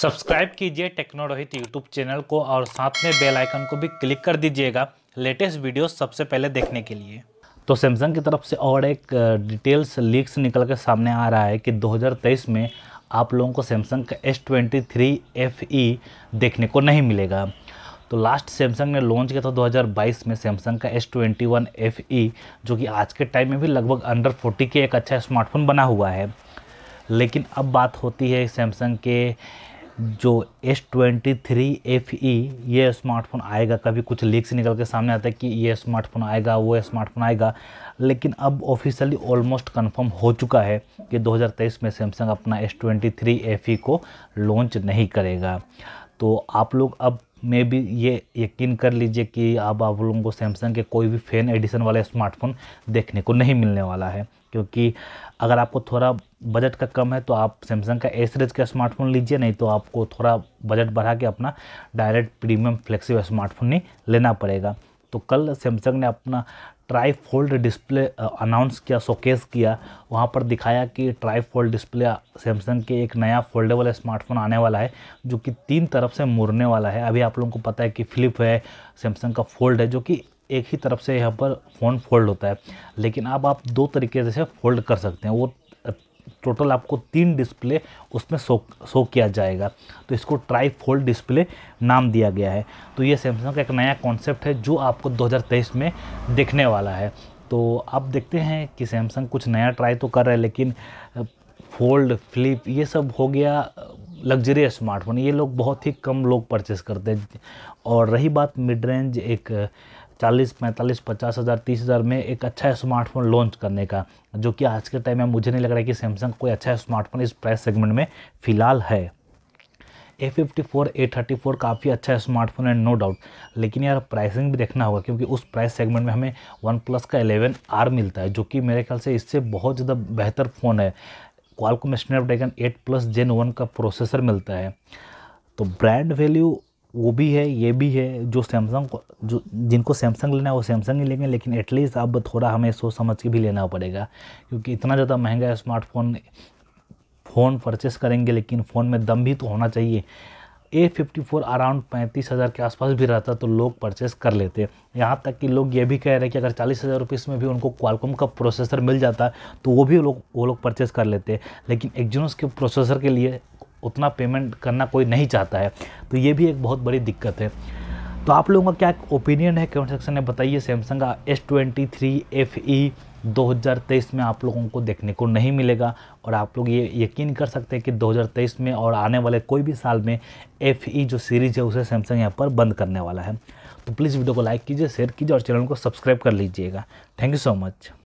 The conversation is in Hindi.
सब्सक्राइब कीजिए टेक्नोरोहित यूट्यूब चैनल को और साथ में बेल आइकन को भी क्लिक कर दीजिएगा लेटेस्ट वीडियो सबसे पहले देखने के लिए। तो सैमसंग की तरफ से और एक डिटेल्स लीक्स निकल कर सामने आ रहा है कि 2023 में आप लोगों को सैमसंग का S23 FE देखने को नहीं मिलेगा। तो लास्ट सैमसंग ने लॉन्च किया था 2022 में सैमसंग का S21 FE, जो कि आज के टाइम में भी लगभग अंडर 40 के एक अच्छा स्मार्टफोन बना हुआ है। लेकिन अब बात होती है सैमसंग के जो S23 FE ये स्मार्टफोन आएगा। कभी कुछ लीक्स निकल के सामने आता है कि ये स्मार्टफोन आएगा, वो स्मार्टफोन आएगा, लेकिन अब ऑफिशियली ऑलमोस्ट कंफर्म हो चुका है कि 2023 में सैमसंग अपना S23 FE को लॉन्च नहीं करेगा। तो आप लोग अब में भी ये यकीन कर लीजिए कि अब आप लोगों को सैमसंग के कोई भी फैन एडिशन वाला स्मार्टफोन देखने को नहीं मिलने वाला है, क्योंकि अगर आपको थोड़ा बजट का कम है तो आप सैमसंग का एस सीरीज का स्मार्टफोन लीजिए, नहीं तो आपको थोड़ा बजट बढ़ा के अपना डायरेक्ट प्रीमियम फ्लेक्सिबल स्मार्टफोन ही लेना पड़ेगा। तो कल सैमसंग ने अपना ट्राई फोल्ड डिस्प्ले अनाउंस किया, शोकेस किया। वहाँ पर दिखाया कि ट्राई फोल्ड डिस्प्ले सैमसंग के एक नया फोल्डेबल स्मार्टफोन आने वाला है जो कि 3 तरफ से मुड़ने वाला है। अभी आप लोगों को पता है कि फ्लिप है, सैमसंग का फोल्ड है जो कि एक ही तरफ से यहाँ पर फ़ोन फोल्ड होता है, लेकिन अब आप 2 तरीके से फोल्ड कर सकते हैं। वो टोटल आपको 3 डिस्प्ले उसमें शो किया जाएगा, तो इसको ट्राई फोल्ड डिस्प्ले नाम दिया गया है। तो ये सैमसंग का एक नया कॉन्सेप्ट है जो आपको 2023 में देखने वाला है। तो आप देखते हैं कि सैमसंग कुछ नया ट्राई तो कर रहा है, लेकिन फोल्ड फ्लिप ये सब हो गया लग्जरी स्मार्टफोन, ये लोग बहुत ही कम लोग परचेस करते हैं। और रही बात मिड रेंज एक 40, 45, 50 हज़ार 30 हज़ार में एक अच्छा स्मार्टफोन लॉन्च करने का, जो कि आज के टाइम में मुझे नहीं लग रहा है कि सैमसंग कोई अच्छा स्मार्टफोन इस प्राइस सेगमेंट में फ़िलहाल है। A54, A34 काफ़ी अच्छा स्मार्टफोन है, नो डाउट, लेकिन यार प्राइसिंग भी देखना होगा, क्योंकि उस प्राइस सेगमेंट में हमें OnePlus का 11R मिलता है जो कि मेरे ख्याल से इससे बहुत ज़्यादा बेहतर फ़ोन है। क्वालकॉम स्नैपड्रैगन 8+ Gen 1 का प्रोसेसर मिलता है। तो ब्रांड वैल्यू वो भी है, ये भी है। जो सैमसंग को जो जिनको सैमसंग लेना है वो सैमसंग ही लेंगे, लेकिन एटलीस्ट अब थोड़ा हमें सोच समझ के भी लेना पड़ेगा, क्योंकि इतना ज़्यादा महंगा स्मार्टफोन फ़ोन परचेस करेंगे, लेकिन फ़ोन में दम भी तो होना चाहिए। A54 अराउंड 35 हज़ार के आसपास भी रहता तो लोग परचेस कर लेते। यहाँ तक कि लोग ये भी कह रहे हैं कि अगर 40 हज़ार रुपीज़ में भी उनको क्वालकॉम का प्रोसेसर मिल जाता तो वो लोग परचेस कर लेते, लेकिन एक्जिनोस के प्रोसेसर के लिए उतना पेमेंट करना कोई नहीं चाहता है। तो ये भी एक बहुत बड़ी दिक्कत है। तो आप लोगों का क्या ओपिनियन है कमेंट सेक्शन में बताइए। सैमसंग का S23 FE 2023 में आप लोगों को देखने को नहीं मिलेगा, और आप लोग ये यकीन कर सकते हैं कि 2023 में और आने वाले कोई भी साल में FE जो सीरीज़ है उसे सैमसंग यहाँ पर बंद करने वाला है। तो प्लीज़ वीडियो को लाइक कीजिए, शेयर कीजिए और चैनल को सब्सक्राइब कर लीजिएगा। Thank you so much.